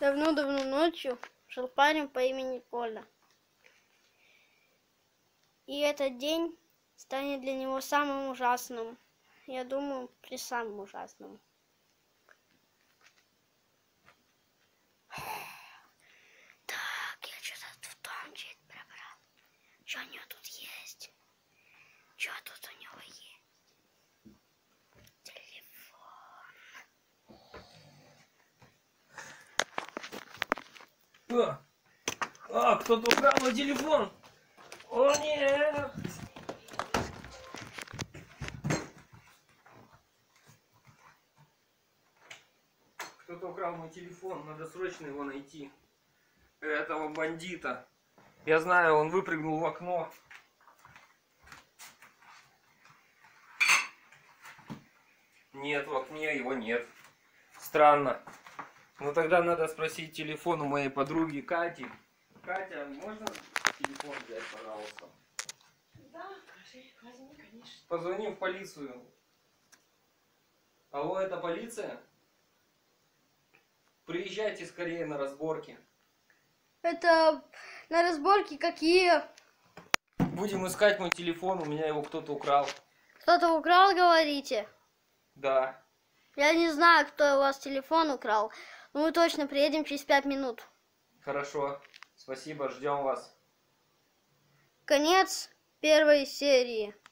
Давно-давно ночью жил парень по имени Коля. И этот день станет для него самым ужасным. Я думаю, при самым ужасным. Так, я что-то в том чуть пробрал. Что у него тут есть? Что тут у него есть? Телефон. Кто-то украл мой телефон. О, нет. Кто-то украл мой телефон. Надо срочно его найти. Этого бандита. Я знаю, он выпрыгнул в окно. Нет, в окне его нет. Странно. Ну тогда надо спросить телефон у моей подруги Кати. Катя, можно телефон взять, пожалуйста? Да, возьми, конечно. Позвони в полицию. Алло, это полиция? Приезжайте скорее на разборки. Это на разборки какие? Будем искать мой телефон, у меня его кто-то украл. Кто-то украл, говорите? Да. Я не знаю, кто у вас телефон украл, но мы точно приедем через 5 минут. Хорошо. Спасибо, ждем вас. Конец первой серии.